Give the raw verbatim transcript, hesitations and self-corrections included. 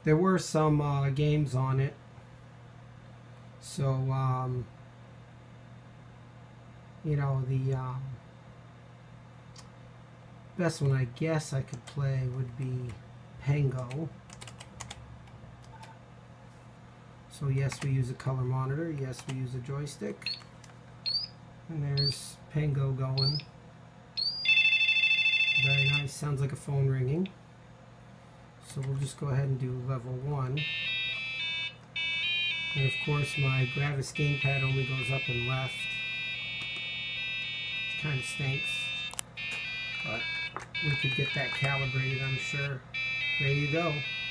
there were some uh, games on it, so um, you know, the um, best one I guess I could play would be Pengo. So yes, we use a color monitor, yes, we use a joystick, and there's Pengo going. Very nice, sounds like a phone ringing. So we'll just go ahead and do level one. And of course my Gravis gamepad only goes up and left. Which kind of stinks. But we could get that calibrated, I'm sure. There you go.